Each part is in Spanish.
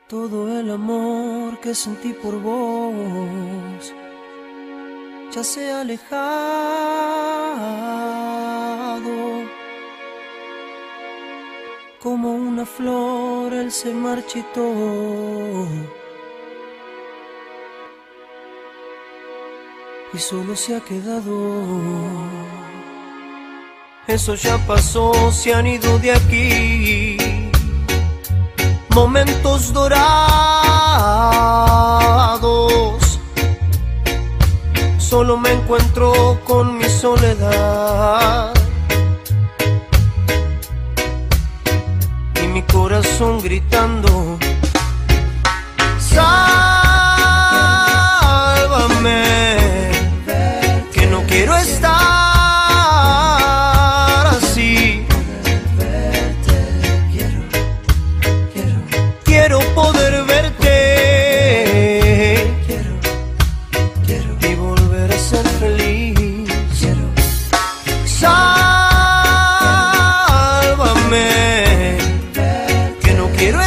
Todo el amor que sentí por vos ya se ha alejado. Como una flor él se marchitó. Y solo se ha quedado. Eso ya pasó, se han ido de aquí. Momentos dorados. Solo me encuentro con mi soledad y mi corazón gritando: sálvame, que no quiero estar así. Quiero poder verte y volver a ser feliz. Sálvame, que no quiero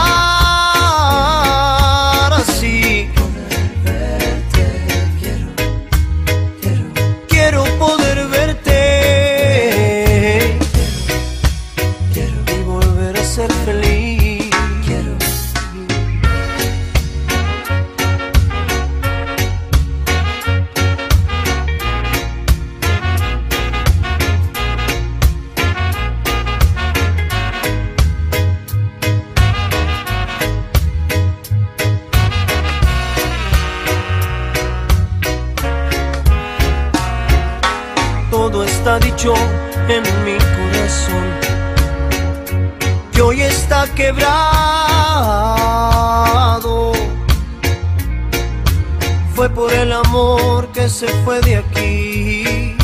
estar así. Quiero poder verte y volver a ser feliz. Todo está dicho en mi corazón, que hoy está quebrado. Fue por el amor que se fue de aquí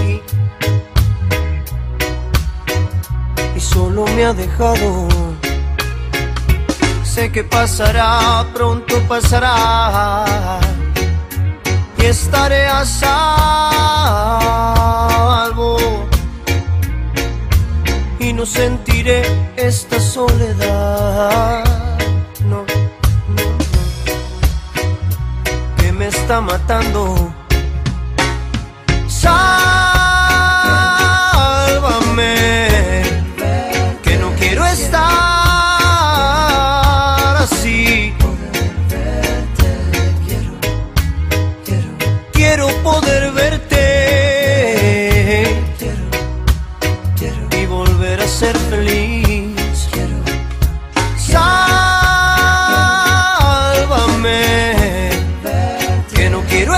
y solo me ha dejado. Sé que pasará, pronto pasará, y estaré a salvo y no sentiré esta soledad, no, que me está matando. Sálvame, que no quiero estar así. Quiero poder verte y volver a ser feliz. Sálvame, que no quiero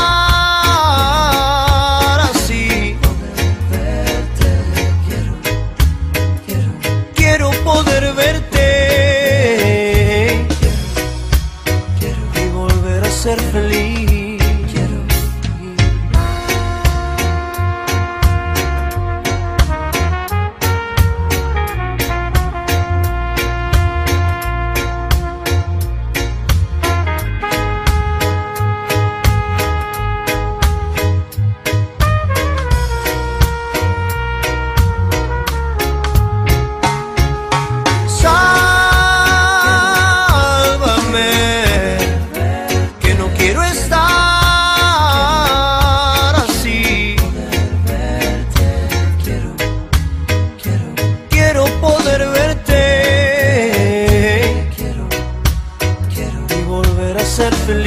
estar así. Quiero poder verte y volver a ser feliz. Ser feliz.